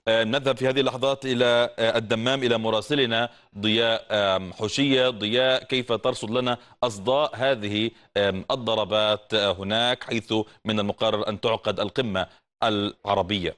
نذهب في هذه اللحظات إلى الدمام إلى مراسلنا ضياء حوشية. ضياء، كيف ترصد لنا أصداء هذه الضربات هناك، حيث من المقرر أن تعقد القمة العربية؟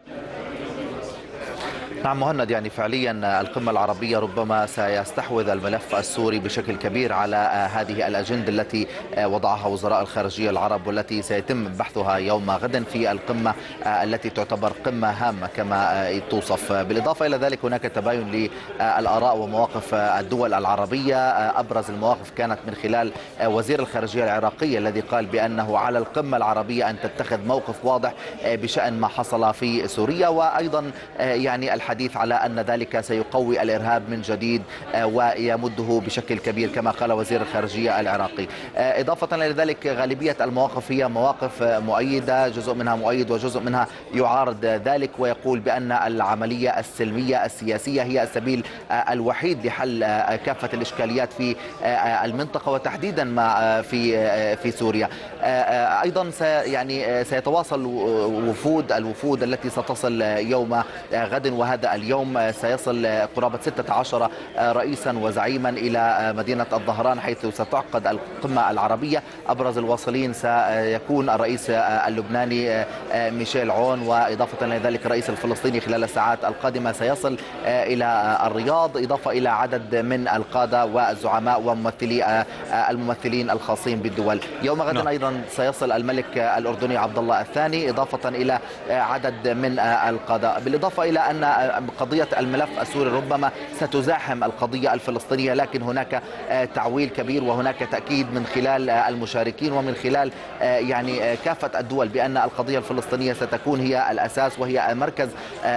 نعم مهند، يعني فعليا القمة العربية ربما سيستحوذ الملف السوري بشكل كبير على هذه الأجندة التي وضعها وزراء الخارجية العرب، والتي سيتم بحثها يوم غد في القمة التي تعتبر قمة هامة كما توصف. بالإضافة إلى ذلك هناك تباين للآراء ومواقف الدول العربية. أبرز المواقف كانت من خلال وزير الخارجية العراقي الذي قال بأنه على القمة العربية أن تتخذ موقف واضح بشأن ما حصل في سوريا، وأيضا يعني الحديث على أن ذلك سيقوي الإرهاب من جديد ويمده بشكل كبير كما قال وزير الخارجية العراقي. إضافة إلى ذلك غالبية المواقف هي مواقف مؤيدة، جزء منها مؤيد وجزء منها يعارض ذلك، ويقول بأن العملية السلمية السياسية هي السبيل الوحيد لحل كافة الإشكاليات في المنطقة وتحديدا ما في سوريا. أيضا يعني سيتواصل الوفود التي ستصل يوم غد، وهذا اليوم سيصل قرابة 16 رئيسا وزعيما إلى مدينة الظهران حيث ستعقد القمة العربية. أبرز الواصلين سيكون الرئيس اللبناني ميشيل عون، وإضافة إلى ذلك الرئيس الفلسطيني خلال الساعات القادمة سيصل إلى الرياض، إضافة إلى عدد من القادة والزعماء وممثلي الممثلين الخاصين بالدول. يوم غد أيضا سيصل الملك الأردني عبد الله الثاني، إضافة إلى عدد من القادة. بالإضافة إلى أن قضية الملف السوري ربما ستزاحم القضية الفلسطينية، لكن هناك تعويل كبير وهناك تأكيد من خلال المشاركين ومن خلال يعني كافة الدول بأن القضية الفلسطينية ستكون هي الأساس وهي مركز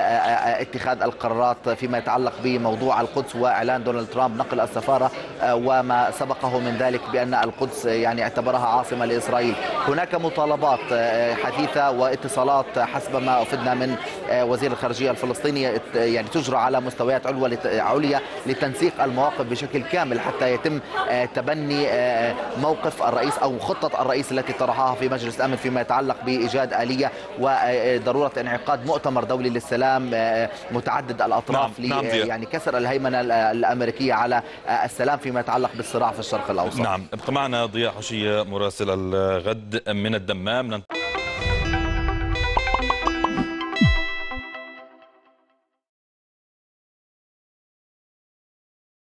اتخاذ القرارات فيما يتعلق بموضوع القدس وإعلان دونالد ترامب نقل السفارة وما سبقه من ذلك بأن القدس يعني اعتبرها عاصمة لإسرائيل. هناك مطالبات حديثة واتصالات حسب ما أفدنا من وزير الخارجية الفلسطيني يعني تجرى على مستويات عليا لتنسيق المواقف بشكل كامل حتى يتم تبني موقف الرئيس أو خطة الرئيس التي طرحها في مجلس الأمن فيما يتعلق بإيجاد آلية وضرورة انعقاد مؤتمر دولي للسلام متعدد الأطراف يعني كسر الهيمنة الأمريكية على السلام فيما يتعلق بالصراع في الشرق الأوسط. نعم، ابقى معنا ضياء حوشية مراسل الغد من الدمام.